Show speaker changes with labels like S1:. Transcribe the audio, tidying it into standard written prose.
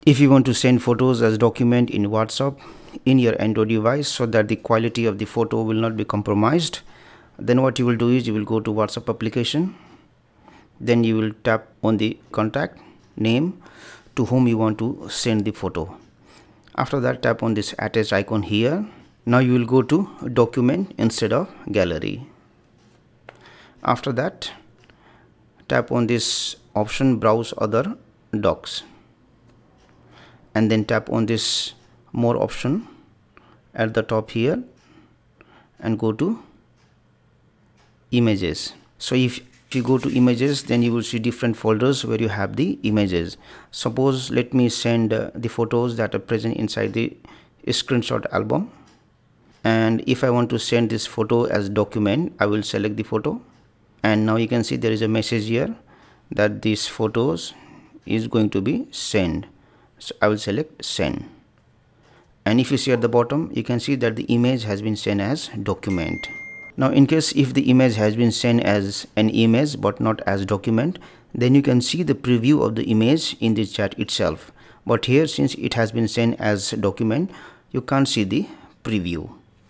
S1: If you want to send photos as document in WhatsApp in your Android device so that the quality of the photo will not be compromised, then what you will do is you will go to WhatsApp application, then you will tap on the contact name to whom you want to send the photo. After that, tap on this attached icon here. Now you will go to document instead of gallery. After that, tap on this option browse other docs, and then tap on this more option at the top here and go to images. So if you go to images, then you will see different folders where you have the images. Suppose let me send the photos that are present inside the screenshot album, and if I want to send this photo as document, I will select the photo, and now you can see there is a message here that these photos is going to be sent. So I will select send, and if you see at the bottom, you can see that the image has been sent as document. Now in case if the image has been sent as an image but not as document, then you can see the preview of the image in the chat itself, but here since it has been sent as document, you can't see the preview.